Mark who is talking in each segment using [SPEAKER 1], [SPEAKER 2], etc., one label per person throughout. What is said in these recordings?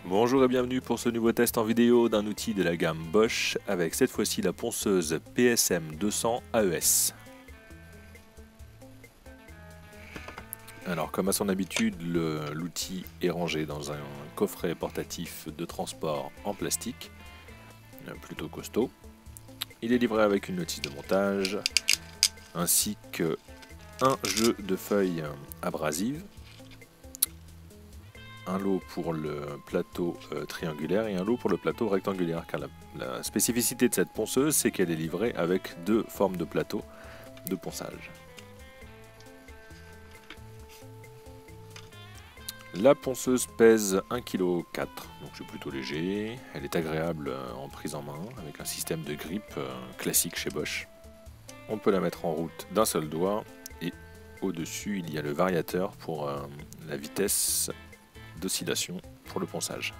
[SPEAKER 1] Bonjour et bienvenue pour ce nouveau test en vidéo d'un outil de la gamme Bosch avec cette fois-ci la ponceuse PSM 200 AES. Alors comme à son habitude, l'outil est rangé dans un coffret portatif de transport en plastique, plutôt costaud. Il est livré avec une notice de montage ainsi qu'un jeu de feuilles abrasives, un lot pour le plateau triangulaire et un lot pour le plateau rectangulaire, car la spécificité de cette ponceuse, c'est qu'elle est livrée avec deux formes de plateau de ponçage. La ponceuse pèse 1,4 kg, donc c'est plutôt léger. Elle est agréable en prise en main, avec un système de grip classique chez Bosch. On peut la mettre en route d'un seul doigt, et au-dessus il y a le variateur pour la vitesse d'oscillation pour le ponçage.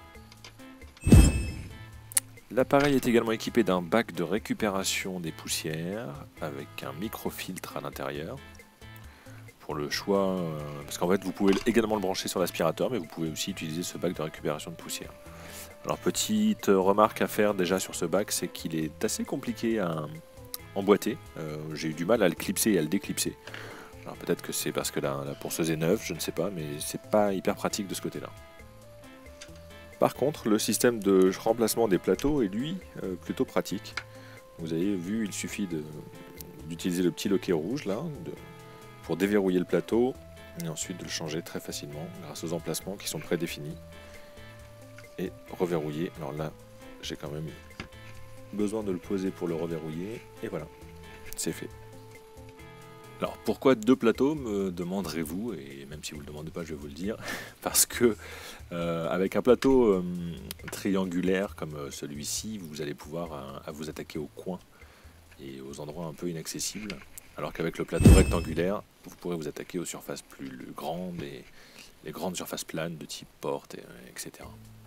[SPEAKER 1] L'appareil est également équipé d'un bac de récupération des poussières avec un microfiltre à l'intérieur pour le choix, parce qu'en fait vous pouvez également le brancher sur l'aspirateur, mais vous pouvez aussi utiliser ce bac de récupération de poussière. Alors petite remarque à faire déjà sur ce bac, c'est qu'il est assez compliqué à emboîter. J'ai eu du mal à le clipser et à le déclipser. Alors peut-être que c'est parce que la ponceuse est neuve, je ne sais pas, mais c'est pas hyper pratique de ce côté-là. Par contre, le système de remplacement des plateaux est lui plutôt pratique. Vous avez vu, il suffit d'utiliser le petit loquet rouge là, pour déverrouiller le plateau et ensuite de le changer très facilement grâce aux emplacements qui sont prédéfinis et reverrouiller. Alors là, j'ai quand même besoin de le poser pour le reverrouiller et voilà, c'est fait. Alors pourquoi deux plateaux, me demanderez-vous, et même si vous ne le demandez pas je vais vous le dire, parce que avec un plateau triangulaire comme celui-ci, vous allez pouvoir vous attaquer aux coins et aux endroits un peu inaccessibles, alors qu'avec le plateau rectangulaire, vous pourrez vous attaquer aux surfaces plus grandes, et les grandes surfaces planes de type porte, etc.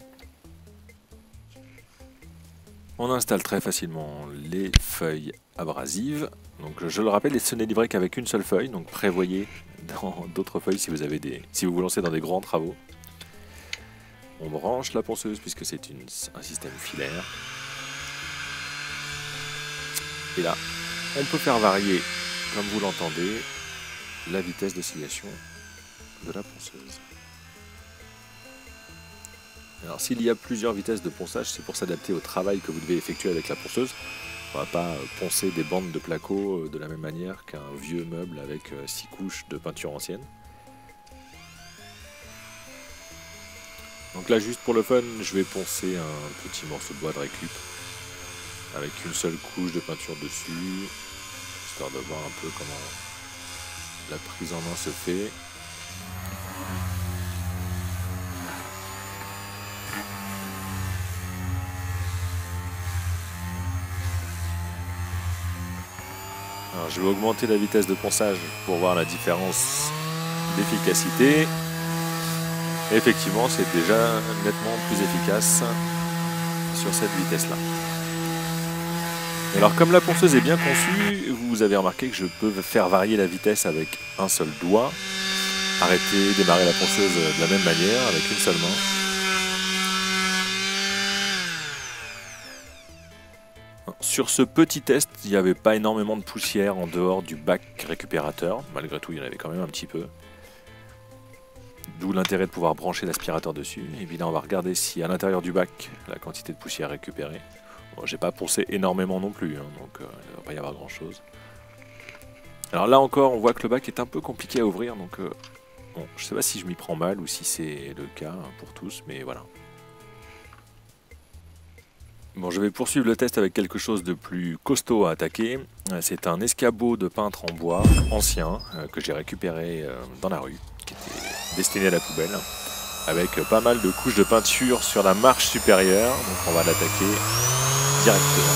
[SPEAKER 1] On installe très facilement les feuilles abrasives. Donc je le rappelle, ce n'est livré qu'avec une seule feuille, donc prévoyez dans d'autres feuilles si vous vous lancez dans des grands travaux. On branche la ponceuse puisque c'est un système filaire. Et là, on peut faire varier, comme vous l'entendez, la vitesse d'oscillation de la ponceuse. Alors s'il y a plusieurs vitesses de ponçage, c'est pour s'adapter au travail que vous devez effectuer avec la ponceuse. On ne va pas poncer des bandes de placo de la même manière qu'un vieux meuble avec 6 couches de peinture ancienne. Donc là, juste pour le fun, je vais poncer un petit morceau de bois de récup avec une seule couche de peinture dessus, histoire de voir un peu comment la prise en main se fait. Alors, je vais augmenter la vitesse de ponçage pour voir la différence d'efficacité. Effectivement, c'est déjà nettement plus efficace sur cette vitesse-là. Alors, comme la ponceuse est bien conçue, vous avez remarqué que je peux faire varier la vitesse avec un seul doigt, arrêter, démarrer la ponceuse de la même manière avec une seule main. Sur ce petit test, il n'y avait pas énormément de poussière en dehors du bac récupérateur. Malgré tout, il y en avait quand même un petit peu. D'où l'intérêt de pouvoir brancher l'aspirateur dessus. Et puis là, on va regarder si à l'intérieur du bac, la quantité de poussière récupérée. Bon, j'ai pas poncé énormément non plus, hein, donc il ne va pas y avoir grand chose. Alors là encore, on voit que le bac est un peu compliqué à ouvrir. Donc bon, je ne sais pas si je m'y prends mal ou si c'est le cas pour tous, mais voilà. Bon, je vais poursuivre le test avec quelque chose de plus costaud à attaquer. C'est un escabeau de peintre en bois ancien que j'ai récupéré dans la rue, qui était destiné à la poubelle, avec pas mal de couches de peinture sur la marche supérieure. Donc on va l'attaquer directement.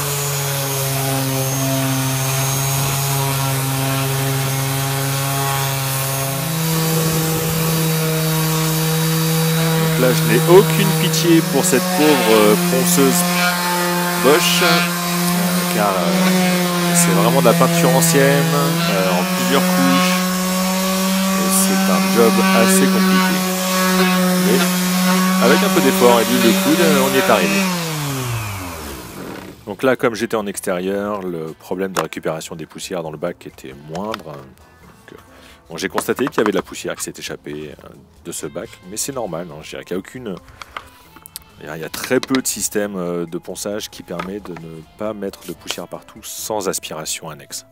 [SPEAKER 1] Donc là, je n'ai aucune pitié pour cette pauvre ponceuse Bosch, car c'est vraiment de la peinture ancienne, en plusieurs couches, et c'est un job assez compliqué. Mais avec un peu d'effort et d'huile de coude, on y est arrivé. Donc là, comme j'étais en extérieur, le problème de récupération des poussières dans le bac était moindre. Bon, j'ai constaté qu'il y avait de la poussière qui s'est échappée de ce bac, mais c'est normal, hein, je dirais qu'il n'y a aucune... Il y a très peu de systèmes de ponçage qui permet de ne pas mettre de poussière partout sans aspiration annexe.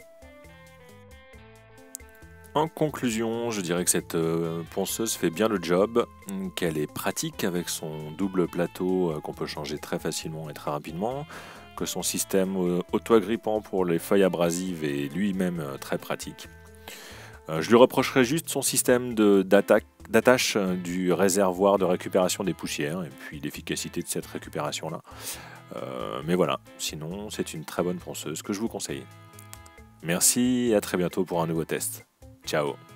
[SPEAKER 1] En conclusion, je dirais que cette ponceuse fait bien le job, qu'elle est pratique avec son double plateau qu'on peut changer très facilement et très rapidement, que son système auto-agrippant pour les feuilles abrasives est lui-même très pratique. Je lui reprocherai juste son système d'attache du réservoir de récupération des poussières et puis l'efficacité de cette récupération-là. Mais voilà, sinon c'est une très bonne ponceuse que je vous conseille. Merci et à très bientôt pour un nouveau test. Ciao.